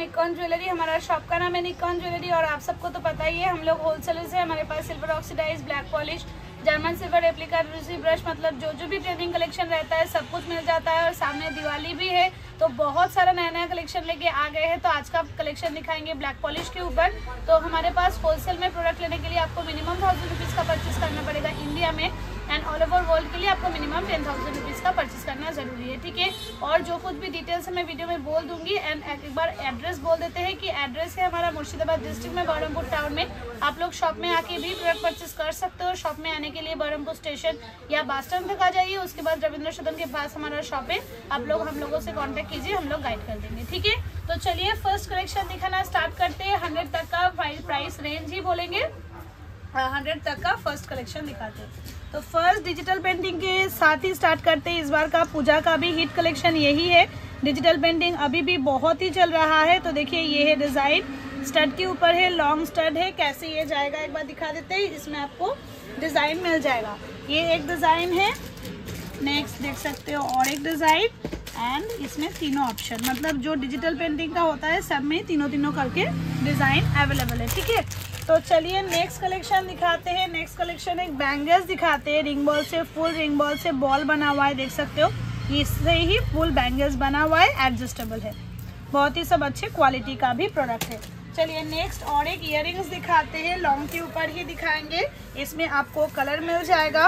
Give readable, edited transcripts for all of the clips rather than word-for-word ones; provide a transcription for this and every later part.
Nikon jewellery. हमारा shop का नाम है निकॉन ज्वेलरी और आप सबको तो पता ही है हम लोग होलसेलर से। हमारे पास silver oxidise, black polish, German silver replica, रूसी ब्रश, मतलब जो भी ट्रेंडिंग कलेक्शन रहता है सब कुछ मिल जाता है। और सामने दिवाली भी है तो बहुत सारा नया कलेक्शन लेके आ गए हैं। तो आज का कलेक्शन दिखाएंगे ब्लैक पॉलिश के ऊपर। तो हमारे पास होलसेल में प्रोडक्ट लेने के लिए आपको मिनिमम 1000 रुपीज़ का परचेस करना पड़ेगा इंडिया में, एंड ऑल ओवर वर्ल्ड के लिए आपको मिनिमम 10,000 रुपीज़ का परचेस करना जरूरी है, ठीक है। और जो कुछ भी डिटेल्स मैं वीडियो में बोल दूंगी। एंड एक बार एड्रेस बोल देते हैं कि एड्रेस है हमारा मुर्शिदाबाद डिस्ट्रिक्ट में बहरमपुर टाउन में। आप लोग शॉप में आके भी प्रोडक्ट परचेस कर सकते हो। शॉप में आने के लिए बहरमपुर स्टेशन या बस स्टैंड तक आ जाइए, उसके बाद रविंद्र सदन के पास हमारा शॉप है। आप लोग हम लोगों से कॉन्टेक्ट कीजिए, हम लोग गाइड कर देंगे, ठीक है। तो चलिए फर्स्ट कलेक्शन दिखाना स्टार्ट करते हैं। 100 तक का प्राइस रेंज ही बोलेंगे, 100 तक का फर्स्ट कलेक्शन दिखाते हैं। तो फर्स्ट डिजिटल पेंटिंग के साथ ही स्टार्ट करते हैं। इस बार का पूजा का भी हिट कलेक्शन यही है। डिजिटल पेंटिंग अभी भी बहुत ही चल रहा है। तो देखिए ये है डिजाइन, स्टड के ऊपर है, लॉन्ग स्टड है। कैसे ये जाएगा एक बार दिखा देते हैं। इसमें आपको डिजाइन मिल जाएगा। ये एक डिजाइन है, नेक्स्ट देख सकते हो और एक डिजाइन, एंड इसमें तीनों ऑप्शन, मतलब जो डिजिटल पेंटिंग का होता है सब में तीनों करके डिजाइन अवेलेबल है, ठीक है। तो चलिए नेक्स्ट कलेक्शन दिखाते हैं। नेक्स्ट कलेक्शन एक बैंगल्स दिखाते हैं। रिंग बॉल से, फुल रिंग बॉल से बॉल बना हुआ है, देख सकते हो। इससे ही फुल बैंगल्स बना हुआ है, एडजस्टेबल है, बहुत ही सब अच्छे क्वालिटी का भी प्रोडक्ट है। चलिए नेक्स्ट और एक इयररिंग्स दिखाते हैं। लॉन्ग के ऊपर ही दिखाएंगे। इसमें आपको कलर मिल जाएगा,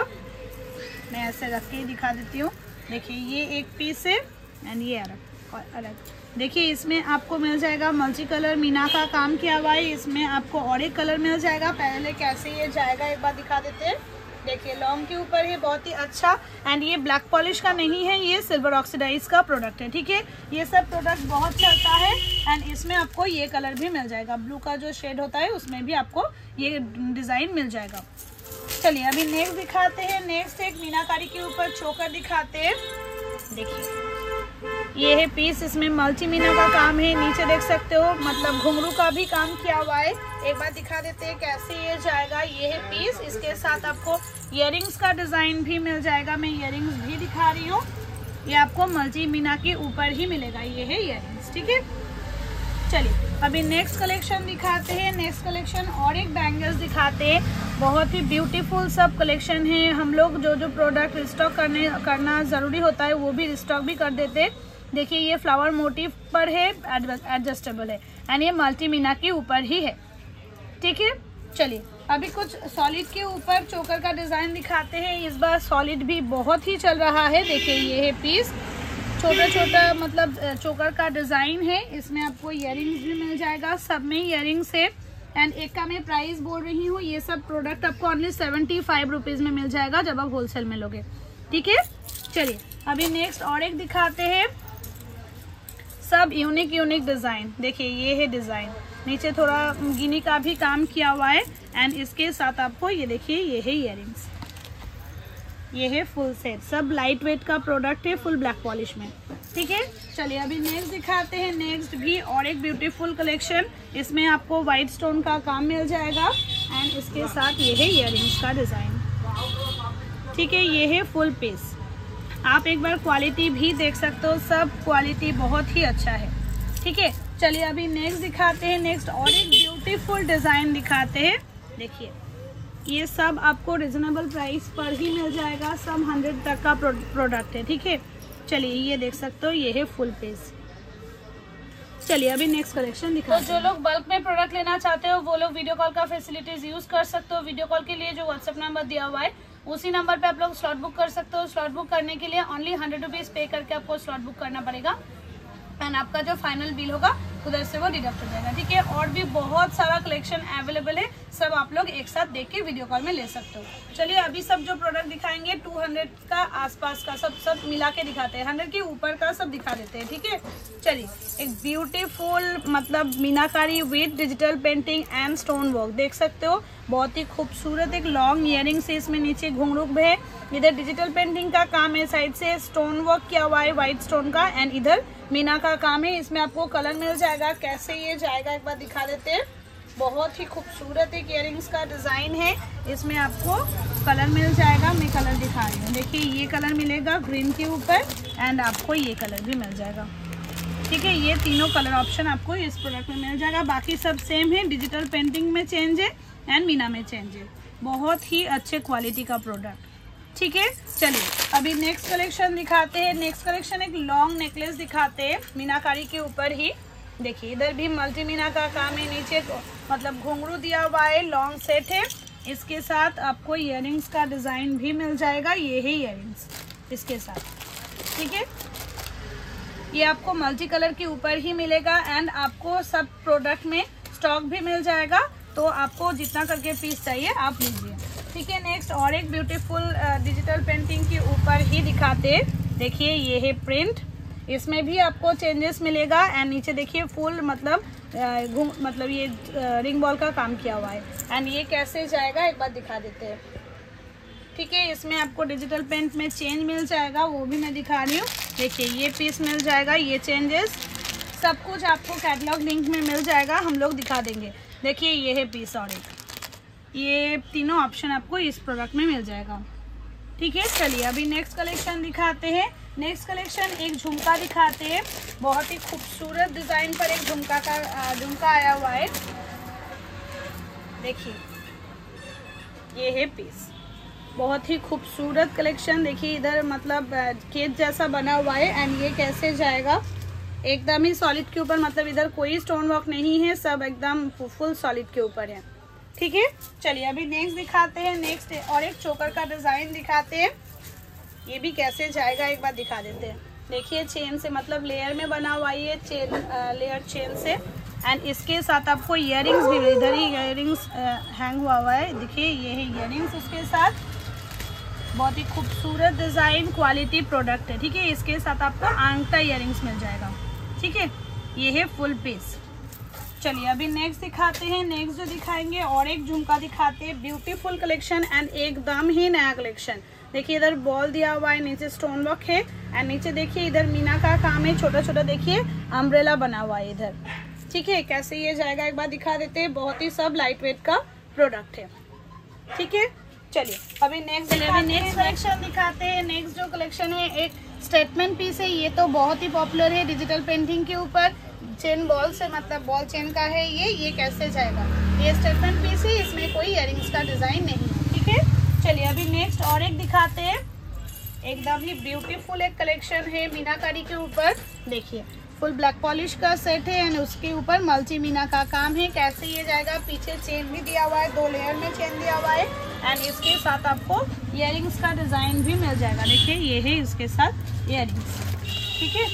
मैं ऐसे रख के ही दिखा देती हूँ। देखिए ये एक पीस है एंड ये अलग। देखिए इसमें आपको मिल जाएगा मल्टी कलर, मीना का काम किया हुआ है। इसमें आपको और एक कलर मिल जाएगा। पहले कैसे ये जाएगा एक बार दिखा देते हैं। देखिए लॉन्ग के ऊपर है, बहुत ही अच्छा। एंड ये ब्लैक पॉलिश का नहीं है, ये सिल्वर ऑक्सीडाइज का प्रोडक्ट है, ठीक है। ये सब प्रोडक्ट बहुत चलता है। एंड इसमें आपको ये कलर भी मिल जाएगा, ब्लू का जो शेड होता है उसमें भी आपको ये डिजाइन मिल जाएगा। चलिए अभी नेक्स्ट दिखाते हैं। नेक्स्ट एक मीनाकारी के ऊपर चोकर दिखाते हैं। देखिए ये है पीस, इसमें मल्टी मीना का काम है। नीचे देख सकते हो, मतलब घुंघरू का भी काम किया हुआ है। एक बार दिखा देते हैं कैसे ये जाएगा। ये है पीस, इसके साथ आपको इयररिंग्स का डिजाइन भी मिल जाएगा। मैं इयररिंग्स भी दिखा रही हूँ। ये आपको मल्टी मीना के ऊपर ही मिलेगा। ये है इयररिंग्स, ठीक है। चलिए अभी नेक्स्ट कलेक्शन दिखाते हैं। नेक्स्ट कलेक्शन और एक बैंगल्स दिखाते हैं। बहुत ही ब्यूटीफुल सब कलेक्शन है। हम लोग जो प्रोडक्ट रिस्टॉक करना ज़रूरी होता है वो भी रिस्टॉक भी कर देते हैं। देखिए ये फ्लावर मोटिव पर है, एडजस्टेबल है, एंड ये मल्टी मीना के ऊपर ही है, ठीक है। चलिए अभी कुछ सॉलिड के ऊपर चोकर का डिज़ाइन दिखाते हैं। इस बार सॉलिड भी बहुत ही चल रहा है। देखिए ये है पीस, छोटा मतलब चोकर का डिज़ाइन है। इसमें आपको इयररिंग्स भी मिल जाएगा, सब में इयररिंग्स है। एंड एक का मैं प्राइस बोल रही हूँ, ये सब प्रोडक्ट आपको ओनली 75 रुपीज़ में मिल जाएगा जब आप होलसेल में लोगे, ठीक है। चलिए अभी नेक्स्ट और एक दिखाते हैं। सब यूनिक डिज़ाइन। देखिए ये है डिज़ाइन, नीचे थोड़ा गिनी का भी काम किया हुआ है। एंड इसके साथ आपको ये देखिए ये है इयररिंग्स, ये है फुल सेट। सब लाइट वेट का प्रोडक्ट है, फुल ब्लैक पॉलिश में, ठीक है। चलिए अभी नेक्स्ट दिखाते हैं। नेक्स्ट भी और एक ब्यूटीफुल कलेक्शन। इसमें आपको वाइट स्टोन का काम मिल जाएगा एंड इसके साथ ये है इयररिंग्स का डिज़ाइन, ठीक है। ये है फुल पीस। आप एक बार क्वालिटी भी देख सकते हो, सब क्वालिटी बहुत ही अच्छा है, ठीक है। चलिए अभी नेक्स्ट दिखाते हैं। नेक्स्ट और एक ब्यूटीफुल डिज़ाइन दिखाते हैं। देखिए ये सब आपको रिजनेबल प्राइस पर ही मिल जाएगा। सब 100 तक का प्रोडक्ट है, ठीक है। चलिए ये देख सकते हो, ये है फुल पीस। चलिए अभी नेक्स्ट कलेक्शन दिखाते हैं। तो जो लोग बल्क में प्रोडक्ट लेना चाहते हो वो लोग वीडियो कॉल का फैसिलिटीज यूज कर सकते हो। वीडियो कॉल के लिए जो व्हाट्सएप नंबर दिया हुआ है उसी नंबर पे आप लोग स्लॉट बुक कर सकते हो। स्लॉट बुक करने के लिए ओनली 100 रुपीज़ पे करके आपको स्लॉट बुक करना पड़ेगा। एंड आपका जो फाइनल बिल होगा उधर से वो डिडक्ट हो जाएगा, ठीक है। और भी बहुत सारा कलेक्शन अवेलेबल है, सब आप लोग एक साथ देख के वीडियो कॉल में ले सकते हो। चलिए अभी सब जो प्रोडक्ट दिखाएंगे 200 का आसपास का सब मिला के दिखाते हैं। 100 के ऊपर का सब दिखा देते हैं, ठीक है। चलिए एक ब्यूटीफुल मतलब मीनाकारी with digital painting and stone work देख सकते हो, बहुत ही खूबसूरत। एक लॉन्ग इयररिंग से इसमें नीचे घुंघरू है। इधर डिजिटल पेंटिंग का काम है, साइड से स्टोन वर्क किया हुआ है व्हाइट स्टोन का, एंड इधर मीना का काम है। इसमें आपको कलर मिल जाएगा। कैसे ये जाएगा एक बार दिखा देते हैं। बहुत ही खूबसूरत एक इयररिंग्स का डिजाइन है। इसमें आपको कलर मिल जाएगा, मैं कलर दिखा रही हूँ। देखिए ये कलर मिलेगा ग्रीन के ऊपर, एंड आपको ये कलर भी मिल जाएगा। ठीक है, ये तीनों कलर ऑप्शन आपको इस प्रोडक्ट में मिल जाएगा। बाकी सब सेम है, डिजिटल पेंटिंग में चेंज है एंड मीना में चेंज है। बहुत ही अच्छे क्वालिटी का प्रोडक्ट, ठीक है। चलिए अभी नेक्स्ट कलेक्शन दिखाते हैं। नेक्स्ट कलेक्शन एक लॉन्ग नेकलेस दिखाते हैं मीनाकारी के ऊपर ही। देखिए इधर भी मल्टी मीना का काम है, नीचे मतलब घुंघरू दिया हुआ है, लॉन्ग सेट है। इसके साथ आपको इयररिंग्स का डिज़ाइन भी मिल जाएगा, ये है इयररिंग्स इसके साथ, ठीक है। ये आपको मल्टी कलर के ऊपर ही मिलेगा एंड आपको सब प्रोडक्ट में स्टॉक भी मिल जाएगा, तो आपको जितना करके पीस चाहिए आप लीजिए, ठीक है। नेक्स्ट और एक ब्यूटीफुल डिजिटल पेंटिंग के ऊपर ही दिखाते हैं। देखिए ये है प्रिंट, इसमें भी आपको चेंजेस मिलेगा एंड नीचे देखिए फुल मतलब ये रिंग बॉल का काम किया हुआ है एंड ये कैसे जाएगा एक बार दिखा देते हैं, ठीक है। इसमें आपको डिजिटल पेंट में चेंज मिल जाएगा, वो भी मैं दिखा रही हूँ। देखिए ये पीस मिल जाएगा, ये चेंजेस सब कुछ आपको कैटलॉग लिंक में मिल जाएगा, हम लोग दिखा देंगे। देखिए ये है पीस और ये तीनों ऑप्शन आपको इस प्रोडक्ट में मिल जाएगा, ठीक है। चलिए अभी नेक्स्ट कलेक्शन दिखाते हैं। नेक्स्ट कलेक्शन एक झुमका दिखाते हैं, बहुत ही खूबसूरत डिजाइन पर एक झुमका आया हुआ है। देखिए ये है पीस, बहुत ही खूबसूरत कलेक्शन। देखिए इधर मतलब केज जैसा बना हुआ है एंड ये कैसे जाएगा एकदम ही सॉलिड के ऊपर, मतलब इधर कोई स्टोन वर्क नहीं है, सब एकदम फुल सॉलिड के ऊपर है, ठीक है। चलिए अभी नेक्स्ट दिखाते हैं। नेक्स्ट और एक चोकर का डिजाइन दिखाते हैं, ये भी कैसे जाएगा एक बार दिखा देते हैं। देखिए चेन से मतलब लेयर में बना हुआ ये चेन, लेयर चेन से एंड इसके साथ आपको इयररिंग्स भी, इधर ही इयररिंग्स हैंग हुआ है। देखिए ये है इयररिंग्स उसके साथ, बहुत ही खूबसूरत डिजाइन क्वालिटी प्रोडक्ट है, ठीक है। इसके साथ आपको आंगटा इयररिंग्स मिल जाएगा, ठीक है। ये है फुल पीस। चलिए अभी नेक्स्ट दिखाते हैं। नेक्स्ट जो दिखाएंगे और एक झुमका दिखाते हैं, ब्यूटीफुल कलेक्शन एंड एकदम ही नया कलेक्शन। देखिए इधर बॉल दिया हुआ है, नीचे स्टोन वर्क है एंड नीचे देखिए इधर मीना का काम है, छोटा छोटा देखिए अम्ब्रेला बना हुआ है इधर, ठीक है। कैसे ये जाएगा एक बार दिखा देते हैं, बहुत ही सब लाइट वेट का प्रोडक्ट है, ठीक है। चलिए अभी नेक्स्ट कलेक्शन दिखाते हैं। नेक्स्ट जो कलेक्शन है एक स्टेटमेंट पीस है, ये तो बहुत ही पॉपुलर है डिजिटल पेंटिंग के ऊपर, चेन बॉल से मतलब बॉल चेन का है ये कैसे जाएगा। ये स्टेटमेंट पीस है, इसमें कोई इयररिंग्स का डिजाइन नहीं है, ठीक है। चलिए अभी नेक्स्ट और एक दिखाते हैं, एकदम ही ब्यूटीफुल एक कलेक्शन है मीनाकारी के ऊपर। देखिए फुल ब्लैक पॉलिश का सेट है एंड उसके ऊपर मल्टी मीना का काम है। कैसे ये जाएगा, पीछे चेन भी दिया हुआ है, 2 लेयर में चेन दिया हुआ है एंड इसके साथ आपको इयररिंग्स का डिजाइन भी मिल जाएगा। देखिए ये है इसके साथ इयररिंग्स, ठीक है।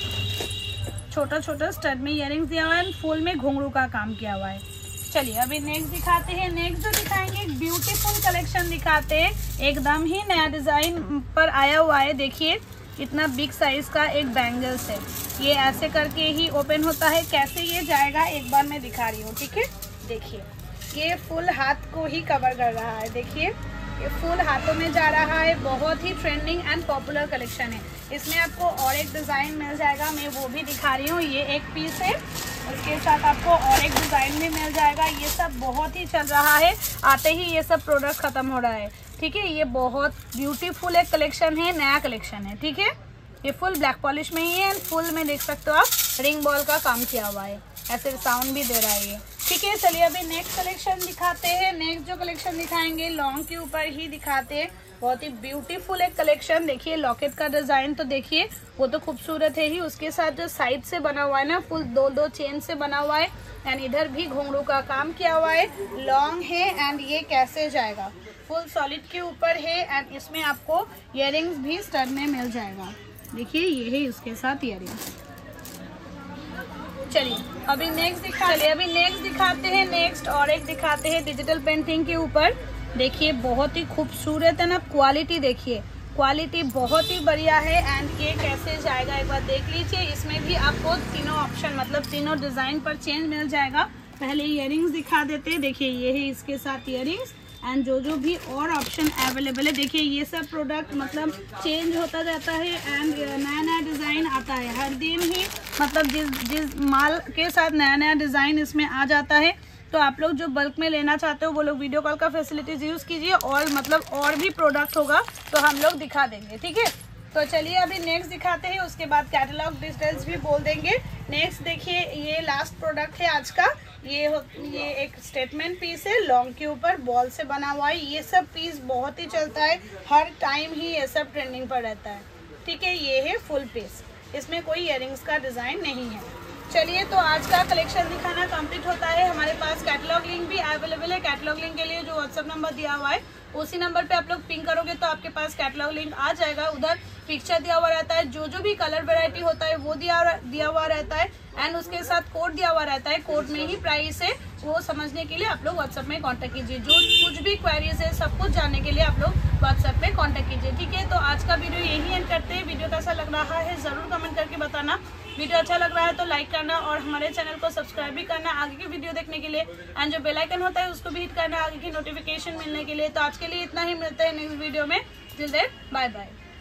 छोटा छोटा स्टड में इयररिंग्स दिया हुआ है, फुल में घुंघरू का काम किया हुआ है। चलिए अभी नेक्स्ट दिखाते हैं। नेक्स्ट जो दिखाएंगे एक ब्यूटीफुल कलेक्शन दिखाते हैं, एकदम ही नया डिजाइन पर आया हुआ है। देखिए इतना बिग साइज का एक बैंगल्स है, ये ऐसे करके ही ओपन होता है। कैसे ये जाएगा एक बार मैं दिखा रही हूँ, ठीक है। देखिए ये फुल हाथ को ही कवर कर रहा है, देखिए ये फुल हाथों में जा रहा है। बहुत ही ट्रेंडिंग एंड पॉपुलर कलेक्शन है। इसमें आपको और एक डिज़ाइन मिल जाएगा, मैं वो भी दिखा रही हूँ। ये एक पीस है, उसके साथ आपको और एक डिज़ाइन भी मिल जाएगा। ये सब बहुत ही चल रहा है, आते ही ये सब प्रोडक्ट ख़त्म हो रहा है, ठीक है। ये बहुत ब्यूटीफुल एक कलेक्शन है, नया कलेक्शन है, ठीक है। ये फुल ब्लैक पॉलिश में ही है एंड फुल में देख सकते हो आप रिंग बॉल का काम किया हुआ है, ऐसे साउंड भी दे रहा है ये, ठीक है। चलिए अभी नेक्स्ट कलेक्शन दिखाते हैं। नेक्स्ट जो कलेक्शन दिखाएंगे लॉन्ग के ऊपर ही दिखाते हैं, बहुत ही ब्यूटीफुल एक कलेक्शन। देखिए लॉकेट का डिजाइन तो देखिए वो तो खूबसूरत है ही, उसके साथ जो साइड से बना हुआ है ना, फुल 2 चेन से बना हुआ है एंड इधर भी घुंघरू का काम किया हुआ है, लॉन्ग है एंड ये कैसे जाएगा, फुल सॉलिड के ऊपर है एंड इसमें आपको इयररिंग्स भी स्टड में मिल जाएगा। देखिए ये है इसके साथ इयररिंग्स। चलिए अभी नेक्स्ट दिखाते हैं। नेक्स्ट और एक दिखाते हैं डिजिटल पेंटिंग के ऊपर। देखिए बहुत ही खूबसूरत है ना, क्वालिटी देखिए, क्वालिटी बहुत ही बढ़िया है एंड ये कैसे जाएगा एक बार देख लीजिए। इसमें भी आपको तीनों ऑप्शन मतलब तीनों डिजाइन पर चेंज मिल जाएगा। पहले इयररिंग्स दिखा देते हैं। देखिए ये है इसके साथ इयररिंग्स एंड जो भी और ऑप्शन अवेलेबल है। देखिए ये सब प्रोडक्ट मतलब चेंज होता जाता है एंड नया डिज़ाइन आता है हर दिन ही, मतलब जिस माल के साथ नया डिज़ाइन इसमें आ जाता है। तो आप लोग जो बल्क में लेना चाहते हो वो लोग वीडियो कॉल का फैसिलिटीज़ यूज़ कीजिए, और मतलब और भी प्रोडक्ट होगा तो हम लोग दिखा देंगे, ठीक है। तो चलिए अभी नेक्स्ट दिखाते हैं, उसके बाद कैटलॉग डिटेल्स भी बोल देंगे। नेक्स्ट देखिए, ये लास्ट प्रोडक्ट है आज का। ये एक स्टेटमेंट पीस है, लॉन्ग के ऊपर बॉल से बना हुआ है। ये सब पीस बहुत ही चलता है, हर टाइम ही ये सब ट्रेंडिंग पर रहता है। ठीक है, ये है फुल पीस, इसमें कोई इयररिंग्स का डिज़ाइन नहीं है। चलिए तो आज का कलेक्शन दिखाना कंप्लीट होता है। हमारे पास कैटलॉग लिंक भी अवेलेबल है। कैटलॉग लिंक के लिए जो व्हाट्सअप नंबर दिया हुआ है उसी नंबर पे आप लोग पिंग करोगे तो आपके पास कैटलॉग लिंक आ जाएगा। उधर पिक्चर दिया हुआ रहता है, जो भी कलर वेराइटी होता है वो दिया हुआ रहता है, एंड उसके साथ कोड दिया हुआ रहता है। कोड में ही प्राइस है, वो समझने के लिए आप लोग व्हाट्सएप में कांटेक्ट कीजिए। जो कुछ भी क्वेरीज है सब कुछ जानने के लिए आप लोग व्हाट्सएप में कांटेक्ट कीजिए। ठीक है, तो आज का वीडियो यही एंड करते हैं। वीडियो कैसा लग रहा है ज़रूर कमेंट करके बताना। वीडियो अच्छा लग रहा है तो लाइक करना और हमारे चैनल को सब्सक्राइब भी करना आगे की वीडियो देखने के लिए, एंड जो बेल आइकन होता है उसको भी हिट करना आगे की नोटिफिकेशन मिलने के लिए। तो आज के लिए इतना ही, मिलते हैं नेक्स्ट वीडियो में। Till then bye bye.